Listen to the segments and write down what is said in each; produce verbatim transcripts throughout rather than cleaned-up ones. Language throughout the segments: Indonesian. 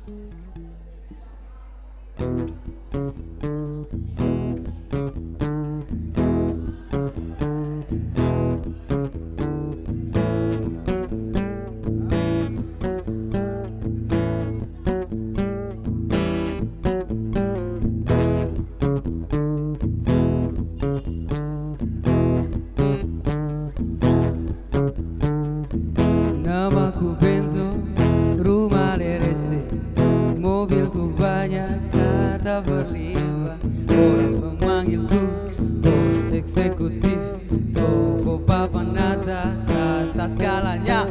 Namaku Bento, rumah Lereste, mobilku banyak, kata berlimpah. Orang memanggilku bos eksekutif, toko papan atas, atas segalanya.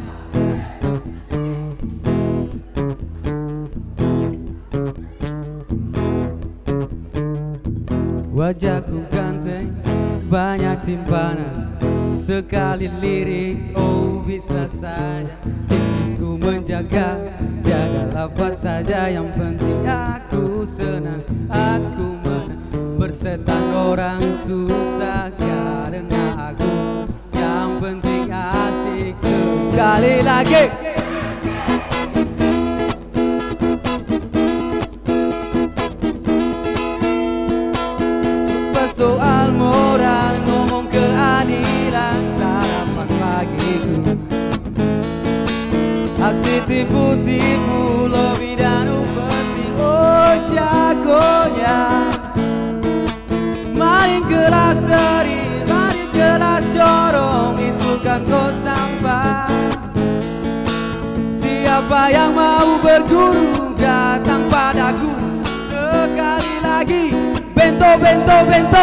Wajahku ganteng, banyak simpanan, sekali lirik, oh bisa saja. Bisnisku menjaga, jaga apa saja, yang penting aku senang, aku menang. Bersetan orang susah karena aku, yang penting asik. Sekali lagi. Soal moral, ngomong keadilan, sarapan pagiku. Aksi tipu-tipu, lobi dan upeti, oh jagonya. Main kelas teri, main kelas corong, itu kan kau sampah. Siapa yang mau berguru, datang padaku. Sekali lagi, Bento, Bento, Bento.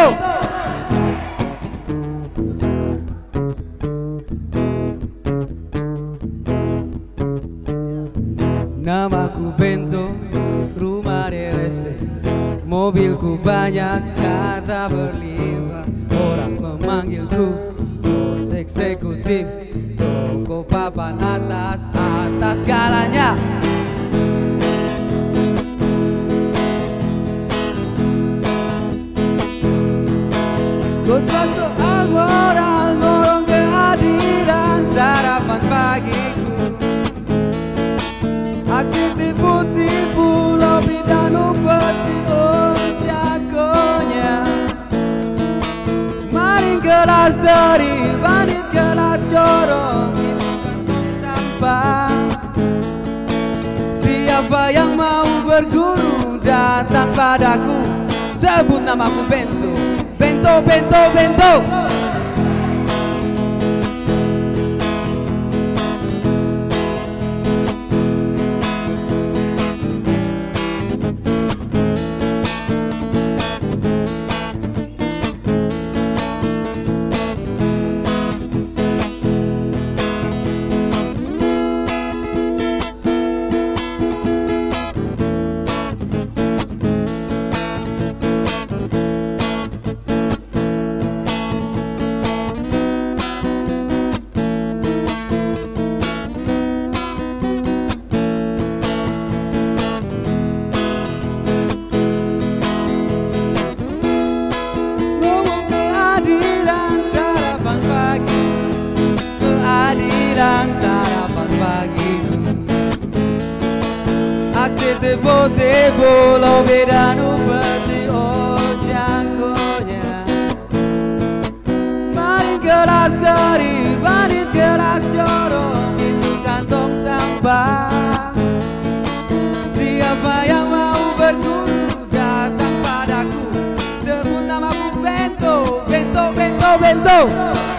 Namaku Bento, rumah Lereste, mobilku banyak, kata berlimpah. Orang memanggilku bos eksekutif, toko papan atas, atas segalanya. Kota soal moral, ngorong keadilan, sarapan pagiku. Aksi tipu-tipu, lobi dan upeti, oh jagonya. Maring kelas teri, bandit kelas corong, itu kan sampah. Siapa yang mau berguru, datang padaku. Sebut namaku Bento, Bento, Bento, Bento. Sarapan pagiku. Aksi tipu-tipu, lobi dan upeti, oh jagonya. Main kelas teri, bandit kelas corong, itu kantong sampah. Siapa yang mau berguru, datang padaku. Sebut namaku Bento, Bento, Bento, Bento.